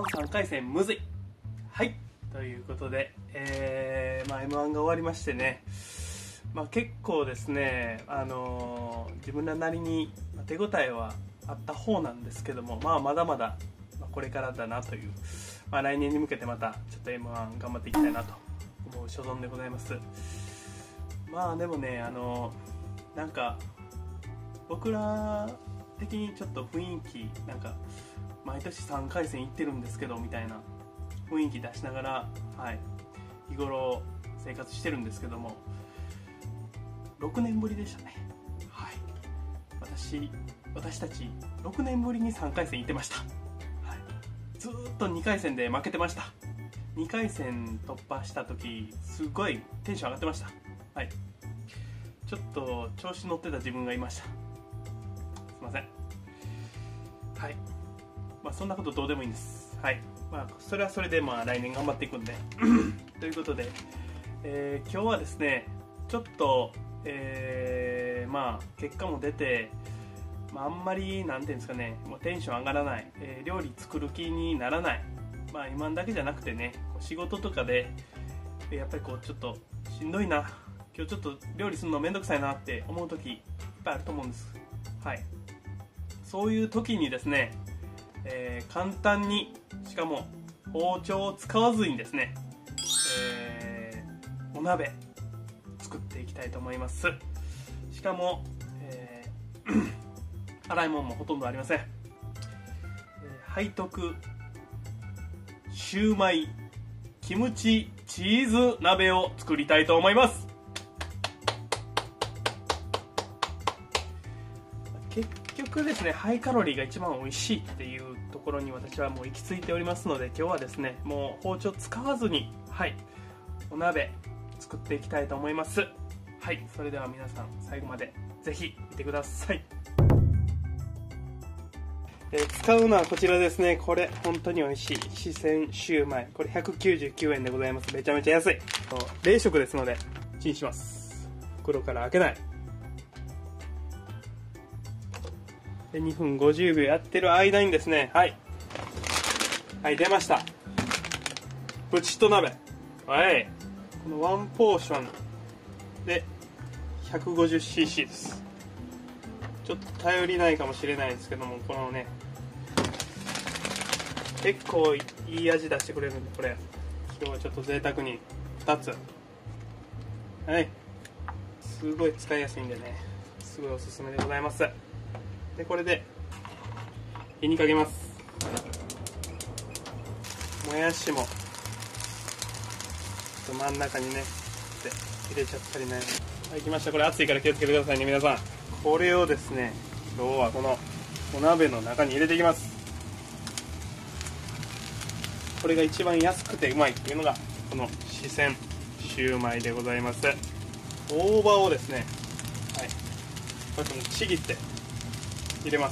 3回戦むずい。はい、ということで、M1 が終わりましてね、結構ですね、自分らなりに手応えはあった方なんですけども、まだまだこれからだなという、来年に向けてまたちょっと M1 頑張っていきたいなと思う所存でございます。でもね、なんか僕ら的にちょっと雰囲気、なんか毎年3回戦行ってるんですけどみたいな雰囲気出しながら、日頃生活してるんですけども、6年ぶりでしたね。私たち6年ぶりに3回戦行ってました。ずーっと2回戦で負けてました。2回戦突破した時すごいテンション上がってました。ちょっと調子乗ってた自分がいました。すいません。そんなことどうでもいいんです。それはそれで来年頑張っていくんでということで、今日はですね、ちょっと、結果も出て、あんまりなんていうんですかね、もうテンション上がらない、料理作る気にならない、今だけじゃなくてね、仕事とかでやっぱりちょっとしんどいな、今日ちょっと料理するのめんどくさいなって思う時いっぱいあると思うんです。そういう時にですね、簡単に、しかも包丁を使わずにですね、お鍋作っていきたいと思います。しかも、洗い物もほとんどありません。背徳シューマイキムチチーズ鍋を作りたいと思います。結局ですね、ハイカロリーが一番美味しいっていうところに私はもう行き着いておりますので、今日はですね、もう包丁使わずに、お鍋作っていきたいと思います。それでは皆さん最後までぜひ見てください。使うのはこちらですね。これ本当に美味しい四川シューマイ、これ199円でございます。めちゃめちゃ安い。冷食ですのでチンします。袋から開けないで2分50秒やってる間にですね、出ました、プチッと鍋。このワンポーションで 150cc です。ちょっと頼りないかもしれないですけども、このね、結構いい味出してくれるんで、これ今日はちょっと贅沢に2つ、すごい使いやすいんでね、すごいおすすめでございます。でこれで火にかけます。もやしも真ん中にね入れちゃったりね。きました。これ熱いから気をつけてくださいね、皆さん。これをですね、今日はこのお鍋の中に入れていきます。これが一番安くてうまいっていうのがこの四川シューマイでございます。大葉をですね、こうやってちぎって入れます。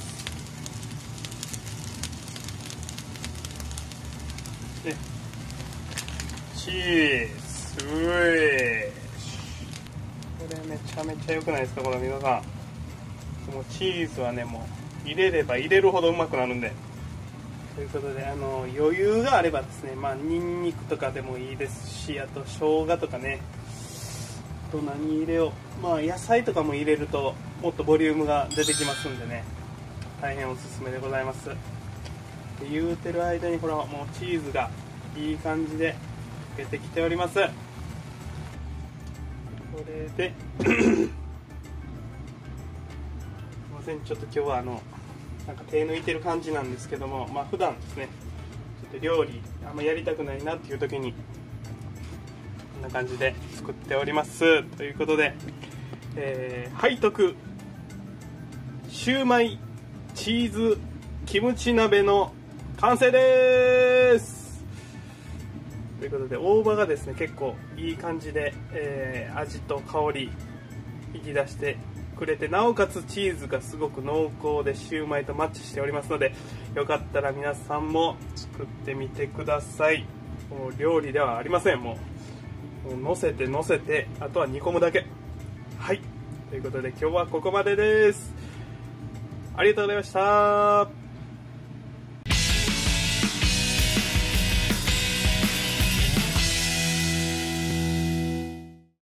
でチーズ、これめちゃめちゃ良くないですか、これ皆さん。もうチーズはね、もう入れれば入れるほどうまくなるんで。ということで、余裕があればですね、ニンニクとかでもいいですし、あと生姜とかね、あと何入れよう、野菜とかも入れるともっとボリュームが出てきますんでね、大変おすすめでございます。で言うてる間にほら、もうチーズがいい感じで溶けてきております。これですいません、ちょっと今日はなんか手抜いてる感じなんですけども、普段ですね、ちょっと料理あんまやりたくないなっていう時にこんな感じで作っております。ということで、背徳シューマイチーズキムチ鍋の完成です。ということで、大葉がですね結構いい感じで、味と香り引き出してくれて、なおかつチーズがすごく濃厚でシューマイとマッチしておりますので、よかったら皆さんも作ってみてください。もう料理ではありません。もう乗せて乗せて、あとは煮込むだけ。ということで今日はここまでです。ありがとうございました。